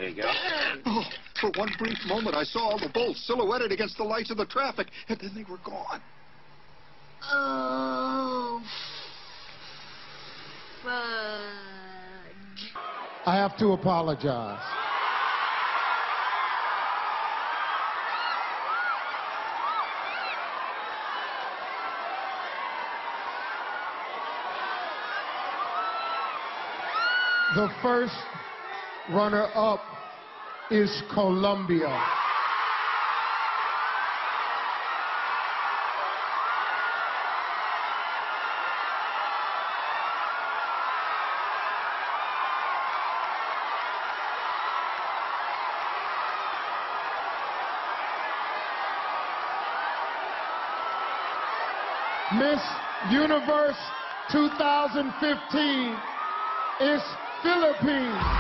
you go. Oh, for one brief moment, I saw all the bolts silhouetted against the lights of the traffic, and then they were gone. Oh, fudge. I have to apologize. The first runner-up is Colombia. Miss Universe 2015 is Philippines.